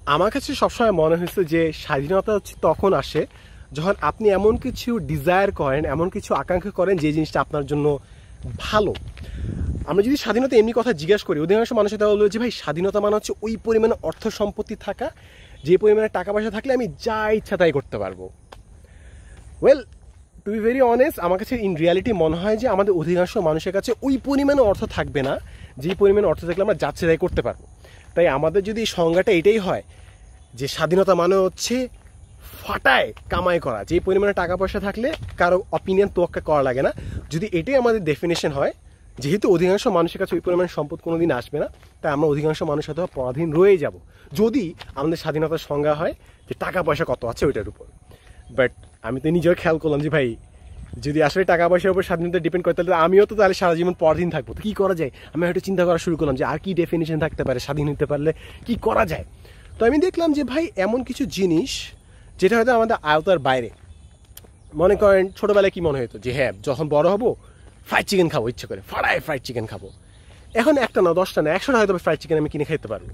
আমার কাছে সবসময় মনে হয়েছে যে স্বাধীনতা হচ্ছে তখন আসে যখন আপনি এমন কিছু ডিজায়ার করেন, এমন কিছু আকাঙ্ক্ষা করেন যে জিনিসটা আপনার জন্য ভালো। আমরা যদি স্বাধীনতা এমনি কথা জিজ্ঞাসা করি, অধিকাংশ মানুষ এটা বলবে যে ভাই স্বাধীনতা মানে হচ্ছে ওই পরিমাণে অর্থ সম্পত্তি থাকা, যে পরিমাণে টাকা পয়সা থাকলে আমি যা ইচ্ছা তাই করতে পারবো। Well, to be very honest, আমার কাছে ইন রিয়ালিটি মনে হয় যে আমাদের অধিকাংশ মানুষের কাছে ওই পরিমাণে অর্থ থাকবে না যেই পরিমাণে অর্থ থাকলে আমরা যাচ্ছে তাই করতে পারবো। তাই আমাদের যদি সংজ্ঞাটা এটাই হয় যে স্বাধীনতা মানে হচ্ছে ফাটায় কামাই করা, যেই পরিমাণে টাকা পয়সা থাকলে কারো অপিনিয়ন তোয়াক্কা করা লাগে না, যদি এটাই আমাদের ডেফিনেশন হয়, যেহেতু অধিকাংশ মানুষের কাছে ওই পরিমাণ সম্পদ কোনোদিন আসবে না, তাই আমরা অধিকাংশ মানুষ হয়তো পরাধীন রয়ে যাব যদি আমাদের স্বাধীনতার সংজ্ঞা হয় যে টাকা পয়সা কত আছে ওইটার উপর। বাট আমি তো নিজেও খেয়াল করলাম যে ভাই যদি আসলে টাকা পয়সার উপর স্বাধীনতা ডিপেন্ড করে তাহলে আমিও তো তাহলে সারা জীবন পরাধীন থাকবো। তো কী করা যায়? আমি হয়তো চিন্তা করা শুরু করলাম যে আর কি ডেফিনেশন থাকতে পারে, স্বাধীন হতে পারলে কি করা যায়। তো আমি দেখলাম যে ভাই এমন কিছু জিনিস যেটা হয়তো আমাদের আয়তার বাইরে। মনে করেন ছোটোবেলায় কি মনে হতো যে হ্যাঁ যখন বড় হবো ফ্রাইড চিকেন খাবো, ইচ্ছে করে ফাড়ায় ফ্রাইড চিকেন খাবো। এখন একটা না, 10টা না, 100টা হয়তো ফ্রাইড চিকেন আমি কিনে খেতে পারবো,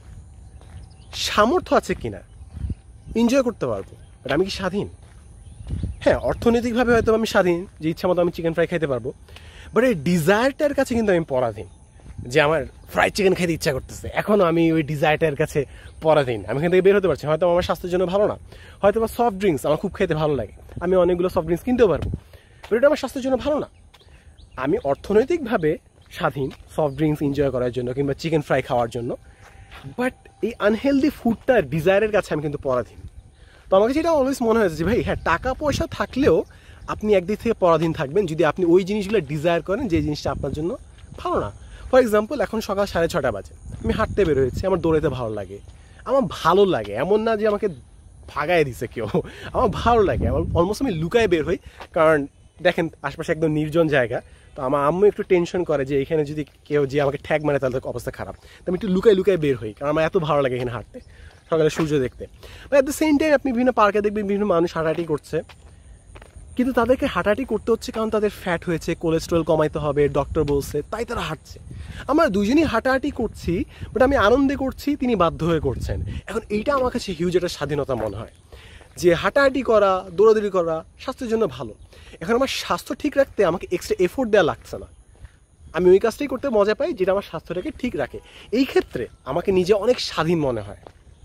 সামর্থ্য আছে কিনা, এনজয় করতে পারবো। বাট আমি কি স্বাধীন? হ্যাঁ, অর্থনৈতিকভাবে হয়তো আমি স্বাধীন যে ইচ্ছা মতো আমি চিকেন ফ্রাই খাইতে পারবো, বাট এই ডিজায়ারটার কাছে কিন্তু আমি পরাধীন। যে আমার ফ্রাইড চিকেন খেতে ইচ্ছা করতেছে, এখনও আমি ওই ডিজায়ারটার কাছে পরাধীন। আমি এখান থেকে বের হতে পারছি, হয়তো আমার স্বাস্থ্যের জন্য ভালো না, হয়তো বা সফট ড্রিঙ্কস আমার খুব খেতে ভালো লাগে, আমি অনেকগুলো সফট ড্রিঙ্কস কিনতেও পারবো, বাট এটা আমার স্বাস্থ্যের জন্য ভালো না। আমি অর্থনৈতিকভাবে স্বাধীন সফট ড্রিঙ্কস এনজয় করার জন্য কিংবা চিকেন ফ্রাই খাওয়ার জন্য, বাট এই আনহেলদি ফুডটার ডিজায়ারের কাছে আমি কিন্তু পরাধীন। তো আমাকে যেটা অলওয়েজ মনে হয়েছে যে ভাই হ্যাঁ, টাকা পয়সা থাকলেও আপনি একদিক থেকে পরাধীন থাকবেন যদি আপনি ওই জিনিসগুলো ডিজায়ার করেন যে জিনিসটা আপনার জন্য ভালো না। ফর এক্সাম্পল, এখন সকাল 6:30 বাজে, আমি হাঁটতে বের হয়েছি, আমার দৌড়াতে ভালো লাগে, আমার ভালো লাগে, এমন না যে আমাকে ভাগায় দিছে কেউ, আমার ভালো লাগে, আমার অলমোস্ট আমি লুকায় বের হই। কারণ দেখেন আশপাশে একদম নির্জন জায়গা, তো আমার আম্মু একটু টেনশন করে যে এখানে যদি কেউ যে আমাকে ঠ্যাগ মারে তাহলে অবস্থা খারাপ, তো আমি একটু লুকায় লুকায় বের হই, কারণ আমার এত ভালো লাগে এখানে হাঁটতে, সকালে সূর্য দেখতে। But at the same time আপনি বিভিন্ন পার্কে দেখবেন বিভিন্ন মানুষ হাঁটাহাঁটি করছে, কিন্তু তাদেরকে হাঁটাহাঁটি করতে হচ্ছে কারণ তাদের ফ্যাট হয়েছে, কোলেস্ট্রল কমাইতে হবে, ডক্টর বলছে, তাই তারা হাঁটছে। আমরা দুজনই হাঁটাহাঁটি করছি, বাট আমি আনন্দে করছি, তিনি বাধ্য হয়ে করছেন। এখন এইটা আমার কাছে হিউজ একটা স্বাধীনতা মনে হয় যে হাঁটাহাঁটি করা, দৌড়াদৌড়ি করা স্বাস্থ্যের জন্য ভালো। এখন আমার স্বাস্থ্য ঠিক রাখতে আমাকে এক্সট্রা এফোর্ট দেওয়া লাগছে না, আমি ওই কাজটাই করতে মজা পাই যেটা আমার স্বাস্থ্যটাকে ঠিক রাখে। এই ক্ষেত্রে আমাকে নিজে অনেক স্বাধীন মনে হয়।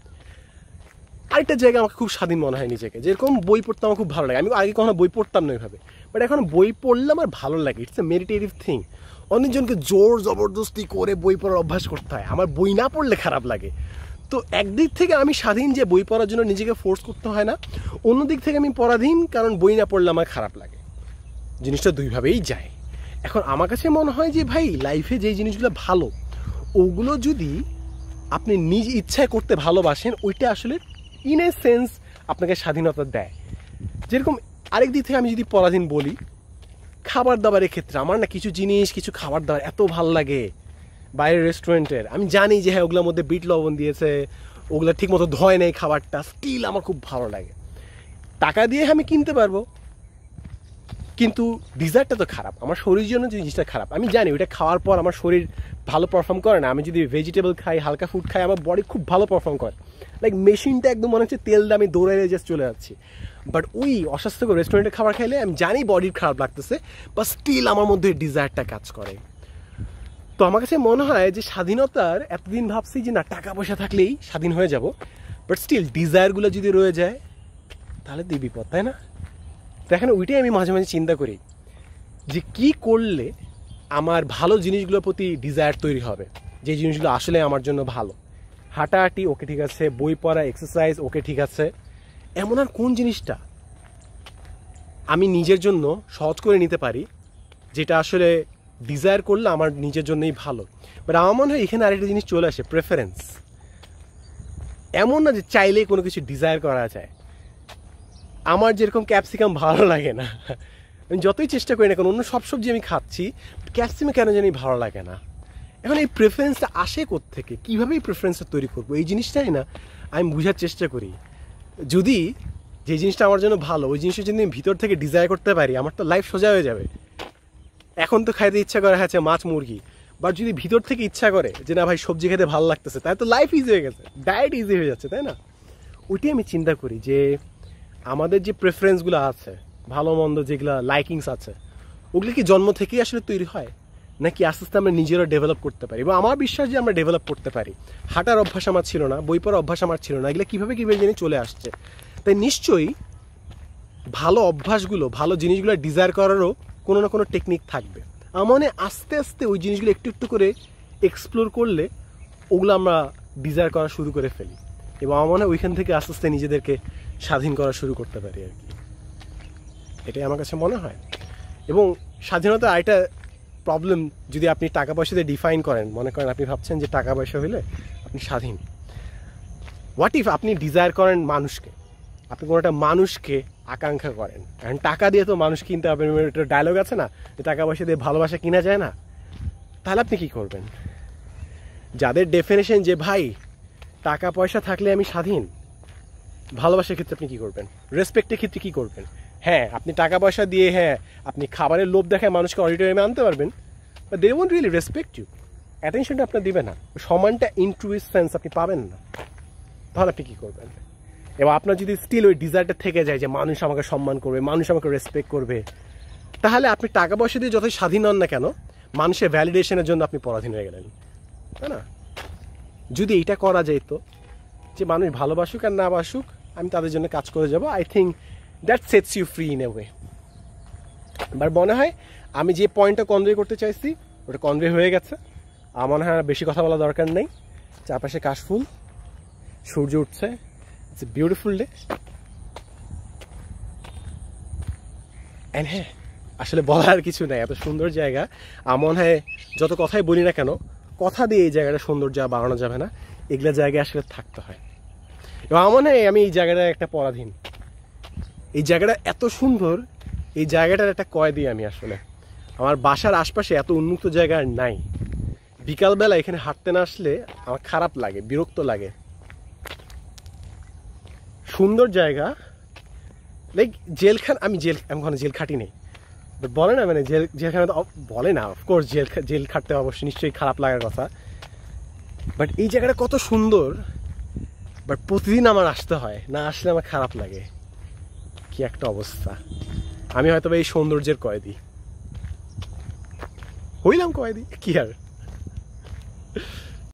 আরেকটা জায়গায় আমাকে খুব স্বাধীন মনে হয় নিজেকে, যেরকম বই পড়তে আমার খুব ভালো লাগে। আমি আগে কখনো বই পড়তাম না ওইভাবে, বাট এখন বই পড়লে আমার ভালো লাগে, ইটস এ মেডিটেটিভ থিং। অনেকজনকে জোর জবরদস্তি করে বই পড়ার অভ্যাস করতে হয়, আমার বই না পড়লে খারাপ লাগে। তো একদিক থেকে আমি স্বাধীন যে বই পড়ার জন্য নিজেকে ফোর্স করতে হয় না, অন্যদিক থেকে আমি পরাধীন কারণ বই না পড়লে আমার খারাপ লাগে। জিনিসটা দুইভাবেই যায়। এখন আমার কাছে মনে হয় যে ভাই লাইফে যেই জিনিসগুলো ভালো ওগুলো যদি আপনি নিজ ইচ্ছায় করতে ভালোবাসেন, ওইটা আসলে ইন এ সেন্স আপনাকে স্বাধীনতা দেয়। যেরকম আরেক দিক থেকে আমি যদি পরাধীন বলি, খাবার দাবারের ক্ষেত্রে আমার না কিছু জিনিস, কিছু খাবার দাবার এত ভাল লাগে বাইরের রেস্টুরেন্টের, আমি জানি যে হ্যাঁ ওগুলোর মধ্যে বিট লবণ দিয়েছে, ওগুলো ঠিক মতো ধয় নেই খাবারটা, স্টিল আমার খুব ভালো লাগে। টাকা দিয়ে আমি কিনতে পারবো, কিন্তু ডিজার্টটা তো খারাপ, আমার শরীরের জন্য যে জিনিসটা খারাপ, আমি জানি ওইটা খাওয়ার পর আমার শরীর ভালো পারফর্ম করে না। আমি যদি ভেজিটেবল খাই, হালকা ফুড খাই, আমার বডি খুব ভালো পারফর্ম করে, লাইক মেশিনটা একদম মনে হচ্ছে তেল দামে দৌড়ে জাস্ট চলে যাচ্ছি। বাট ওই অস্বাস্থ্যকর রেস্টুরেন্টে খাবার খাইলে আমি জানি বডির খারাপ লাগতেছে, বা স্টিল আমার মধ্যে ডিজায়ারটা কাজ করে। তো আমার কাছে মনে হয় যে স্বাধীনতার এতদিন ভাবছি যে না টাকা পয়সা থাকলেই স্বাধীন হয়ে যাব, বাট স্টিল ডিজায়ারগুলো যদি রয়ে যায় তাহলে তো বিপদ, তাই না? দেখেন ওইটাই আমি মাঝে মাঝে চিন্তা করি যে কি করলে আমার ভালো জিনিসগুলোর প্রতি ডিজায়ার তৈরি হবে, যে জিনিসগুলো আসলে আমার জন্য ভালো। হাঁটাহাঁটি ওকে ঠিক আছে, বই পড়া, এক্সারসাইজ ওকে ঠিক আছে, এমন আর কোন জিনিসটা আমি নিজের জন্য সহজ করে নিতে পারি যেটা আসলে ডিজায়ার করলে আমার নিজের জন্যই ভালো। বাট আমার মনে হয় এখানে আরেকটা জিনিস চলে আসে, প্রেফারেন্স। এমন না যে চাইলেই কোনো কিছু ডিজায়ার করা যায়। আমার যেরকম ক্যাপসিকাম ভালো লাগে না, আমি যতই চেষ্টা করি না কারণ অন্য সব সবজি আমি খাচ্ছি, ক্যাপসিকাম কেন জানি ভালো লাগে না। এখন এই প্রেফারেন্সটা আসে কোত্থেকে, কীভাবে এই প্রেফারেন্সটা তৈরি করবো, এই জিনিসটাই না আমি বোঝার চেষ্টা করি। যদি যে জিনিসটা আমার জন্য ভালো ওই জিনিসটা যদি আমি ভিতর থেকে ডিজায়ার করতে পারি, আমার তো লাইফ সোজা হয়ে যাবে। এখন তো খাইতে ইচ্ছা করা হচ্ছে মাছ মুরগি, বাট যদি ভিতর থেকে ইচ্ছা করে যে না ভাই সবজি খেতে ভালো লাগতেছে, তাই তো লাইফ ইজি হয়ে গেছে, ডায়েট ইজি হয়ে যাচ্ছে, তাই না? ওইটাই আমি চিন্তা করি যে আমাদের যে প্রেফারেন্সগুলো আছে, ভালো মন্দ যেগুলো লাইকিংস আছে, ওগুলো কি জন্ম থেকেই আসলে তৈরি হয়, নাকি আস্তে আস্তে আমরা নিজেরা ডেভেলপ করতে পারি? এবং আমার বিশ্বাস যে আমরা ডেভেলপ করতে পারি। হাঁটার অভ্যাস আমার ছিল না, বই পড়ার অভ্যাস আমার ছিল না, এগুলো কীভাবে জানি চলে আসছে। তাই নিশ্চয়ই ভালো অভ্যাসগুলো, ভালো জিনিসগুলো ডিজায়ার করারও কোনো না কোনো টেকনিক থাকবে। আমার মনে আস্তে আস্তে ওই জিনিসগুলো একটু একটু করে এক্সপ্লোর করলে ওগুলো আমরা ডিজায়ার করা শুরু করে ফেলি, এবং আমার মনে হয় ওইখান থেকে আস্তে আস্তে নিজেদেরকে স্বাধীন করা শুরু করতে পারি আর কি। এটাই আমার কাছে মনে হয়। এবং স্বাধীনতা আরেকটা প্রবলেম, যদি আপনি টাকা পয়সা দিয়ে ডিফাইন করেন, মনে করেন আপনি ভাবছেন যে টাকা পয়সা হলে আপনি স্বাধীন। হোয়াট ইফ আপনি ডিজায়ার করেন মানুষকে, আপনি কোনো একটা মানুষকে আকাঙ্ক্ষা করেন, কারণ টাকা দিয়ে তো মানুষ কিনতে হবে, একটা ডায়লগ আছে না যে টাকা পয়সা দিয়ে ভালোবাসা কিনা যায় না। তাহলে আপনি কি করবেন? যাদের ডেফিনেশন যে ভাই টাকা পয়সা থাকলে আমি স্বাধীন, ভালোবাসার ক্ষেত্রে আপনি কী করবেন? রেসপেক্টের ক্ষেত্রে কী করবেন? হ্যাঁ, আপনি টাকা পয়সা দিয়ে আপনি খাবারের লোভ দেখায় মানুষকে অডিটোরিয়ামে আনতে পারবেন, but they won't really respect you. অ্যাটেনশনটা আপনার দিবে না, সম্মানটা ইন ট্রু সেন্স আপনি পাবেন না। তাহলে আপনি কী করবেন? এবং আপনার যদি স্টিল ওই ডিজায়ারটা থেকে যায় যে মানুষ আমাকে সম্মান করবে, মানুষ আমাকে রেসপেক্ট করবে, তাহলে আপনি টাকা পয়সা দিয়ে যতই স্বাধীন হন না কেন, মানুষের ভ্যালিডেশনের জন্য আপনি পরাধীন হয়ে গেলেন, তাই না? যদি এইটা করা যেত যে মানুষ ভালোবাসুক আর না বাসুক, আমি তাদের জন্য কাজ করে যাব, I think that sets you free in a way. But মনে হয় আমি যে পয়েন্টটা কনভে করতে চাইছি ওটা কনভে হয়ে গেছে। আমার মনে হয় বেশি কথা বলা দরকার নেই। চারপাশে কাশফুল, সূর্য উঠছে, it's a beautiful day. And হ্যাঁ, আসলে বলার কিছু নাই, এত সুন্দর জায়গা। আমার মনে হয় যত কথাই বলি না কেন, কথা দিয়ে এই জায়গাটা সৌন্দর্য বাড়ানো যাবে না, এগুলো জায়গায় আসলে থাকতে হয়। এবং আমার মনে হয় আমি এই জায়গাটা একটা পরাধীন। এই জায়গাটা এত সুন্দর, এই জায়গাটার একটা কয়েদি আমি। আসলে আমার বাসার আশপাশে এত উন্মুক্ত জায়গা আর নাই। বিকালবেলা এখানে হাঁটতে না আসলে আমার খারাপ লাগে, বিরক্ত লাগে। সুন্দর জায়গা, লাইক জেলখানা। আমি ওখানে জেল খাটি নেই, বাট বলে না মানে জেলখানা তো বলে না, অফকোর্স জেল খাটতে অবশ্যই নিশ্চয়ই খারাপ লাগার কথা। বাট এই জায়গাটা কত সুন্দর, বাট প্রতিদিন আমার আসতে হয়, না আসলে আমার খারাপ লাগে। কি একটা অবস্থা! আমি হয়তো এই সৌন্দর্যের কয়েদি হইলাম, কয়েদি কি আর।